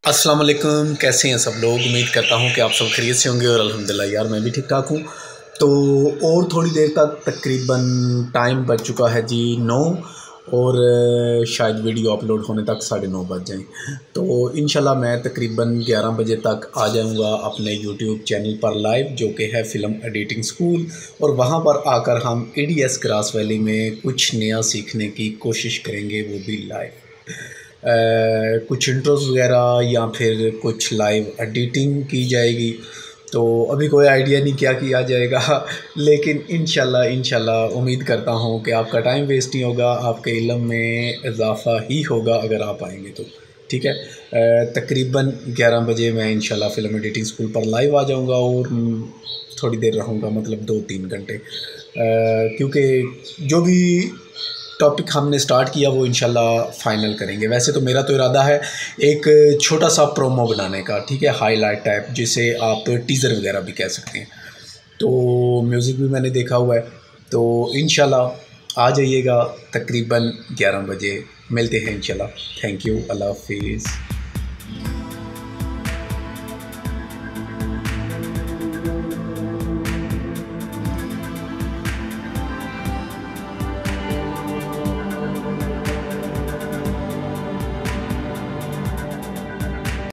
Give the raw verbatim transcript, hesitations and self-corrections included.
अस्सलाम वालेकुम, कैसे हैं सब लोग। उम्मीद करता हूं कि आप सब खैरियत से होंगे और अल्हम्दुलिल्लाह यार मैं भी ठीक ठाक हूं। तो और थोड़ी देर तक तकरीबन टाइम बच चुका है जी नौ, और शायद वीडियो अपलोड होने तक साढ़े नौ बज जाएँ। तो इंशाल्लाह मैं तकरीबन ग्यारह बजे तक आ जाऊंगा अपने यूट्यूब चैनल पर लाइव, जो कि है फ़िल्म एडिटिंग स्कूल, और वहां पर आकर हम A D S grass valley में कुछ नया सीखने की कोशिश करेंगे, वो भी लाइव। Uh, कुछ इंट्रोस वगैरह या फिर कुछ लाइव एडिटिंग की जाएगी। तो अभी कोई आइडिया नहीं क्या किया जाएगा लेकिन इंशाल्लाह इंशाल्लाह उम्मीद करता हूँ कि आपका टाइम वेस्ट नहीं होगा, आपके इल्म में इजाफ़ा ही होगा अगर आप आएंगे तो। ठीक है, uh, तकरीबन ग्यारह बजे मैं इंशाल्लाह फ़िल्म एडिटिंग स्कूल पर लाइव आ जाऊँगा और थोड़ी देर रहूँगा, मतलब दो तीन घंटे, uh, क्योंकि जो भी टॉपिक हमने स्टार्ट किया वो इंशाल्लाह फ़ाइनल करेंगे। वैसे तो मेरा तो इरादा है एक छोटा सा प्रोमो बनाने का, ठीक है, हाईलाइट टाइप, जिसे आप टीज़र वगैरह भी कह सकते हैं। तो म्यूज़िक भी मैंने देखा हुआ है। तो इंशाल्लाह आ जाइएगा तकरीबन ग्यारह बजे, मिलते हैं इंशाल्लाह। थैंक यू, अल्लाह हाफिज़।